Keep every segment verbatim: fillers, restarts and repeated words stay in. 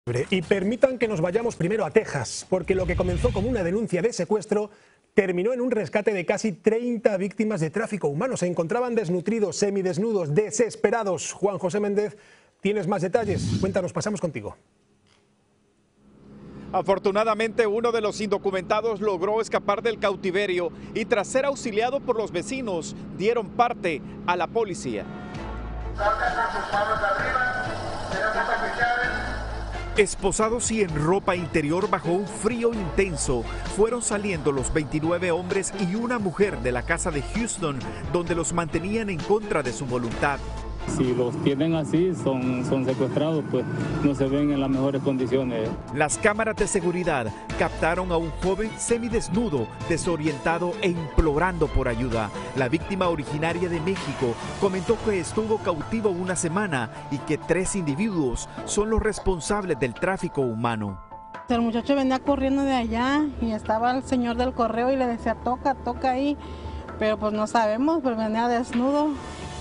Y permitan que nos vayamos primero a Texas, porque lo que comenzó como una denuncia de secuestro terminó en un rescate de casi treinta víctimas de tráfico humano. Se encontraban desnutridos, semidesnudos, desesperados. Juan José Méndez, tienes más detalles. Cuéntanos, pasamos contigo. Afortunadamente, uno de los indocumentados logró escapar del cautiverio y tras ser auxiliado por los vecinos, dieron parte a la policía. Esposados y en ropa interior bajo un frío intenso, fueron saliendo los veintinueve hombres y una mujer de la casa de Houston, donde los mantenían en contra de su voluntad. Si los tienen así, son, son secuestrados, pues no se ven en las mejores condiciones. Las cámaras de seguridad captaron a un joven semidesnudo, desorientado e implorando por ayuda. La víctima, originaria de México, comentó que estuvo cautivo una semana y que tres individuos son los responsables del tráfico humano. El muchacho venía corriendo de allá y estaba el señor del correo y le decía toca, toca ahí, pero pues no sabemos, pero venía desnudo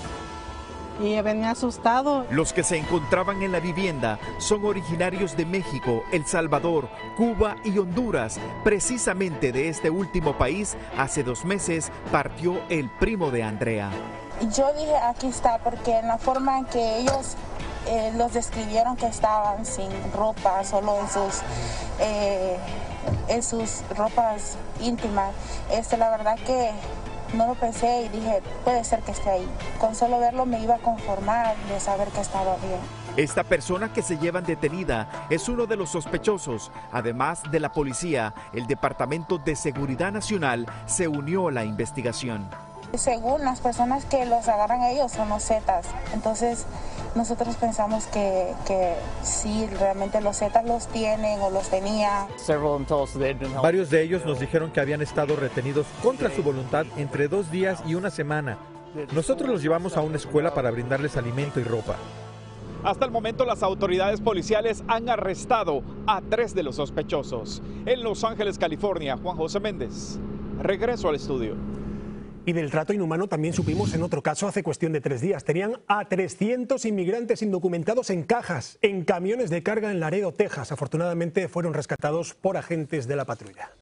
y venía asustado. Los que se encontraban en la vivienda son originarios de México, El Salvador, Cuba y Honduras. Precisamente de este último país, hace dos meses partió el primo de Andrea. Yo dije aquí está porque en la forma en que ellos eh, los describieron que estaban sin ropa, solo en sus, eh, en sus ropas íntimas, este, la verdad que no lo pensé y dije, puede ser que esté ahí. Con solo verlo me iba a conformar de saber que estaba bien. Esta persona que se llevan detenida es uno de los sospechosos. Además de la policía, el Departamento de Seguridad Nacional se unió a la investigación. Según las personas que los agarran a ellos son los Zetas. Entonces nosotros pensamos que, que sí, realmente los Zetas los tienen o los tenían. Varios de ellos nos dijeron que habían estado retenidos contra su voluntad entre dos días y una semana. Nosotros los llevamos a una escuela para brindarles alimento y ropa. Hasta el momento las autoridades policiales han arrestado a tres de los sospechosos. En Los Ángeles, California, Juan José Méndez. Regreso al estudio. Y del trato inhumano también supimos en otro caso hace cuestión de tres días. Tenían a trescientos inmigrantes indocumentados en cajas, en camiones de carga en Laredo, Texas. Afortunadamente fueron rescatados por agentes de la patrulla.